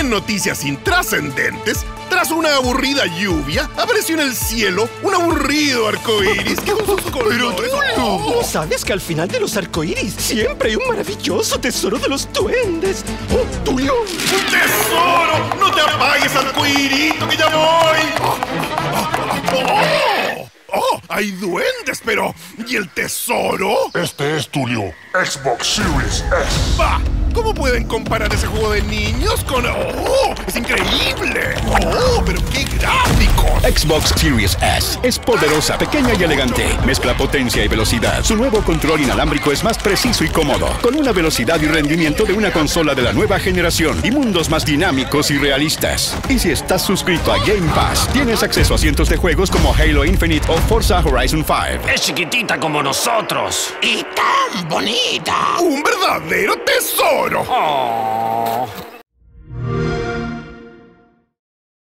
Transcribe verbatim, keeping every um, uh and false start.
En noticias intrascendentes, tras una aburrida lluvia, apareció en el cielo un aburrido arcoíris que con sus colores... ¿No sabes que al final de los arcoíris siempre hay un maravilloso tesoro de los duendes? ¡Oh, Tulio! ¡Un tesoro! ¡No te apagues, arcoírito, que ya voy! ¡Oh! ¡Oh! ¡Oh! ¡Hay duendes, pero... ¿y el tesoro? Este es Tulio, Xbox Series S. ¡Bah! ¿Cómo pueden comparar ese juego de niños con...? ¡Oh! ¡Es increíble! ¡Oh! ¡Pero qué gráficos! Xbox Series S es poderosa, pequeña y elegante. Mezcla potencia y velocidad. Su nuevo control inalámbrico es más preciso y cómodo, con una velocidad y rendimiento de una consola de la nueva generación y mundos más dinámicos y realistas. Y si estás suscrito a Game Pass, tienes acceso a cientos de juegos como Halo Infinite o Forza Horizon cinco. Es chiquitita como nosotros. ¡Y tan bonita! ¡Un verdadero tesoro! Oh.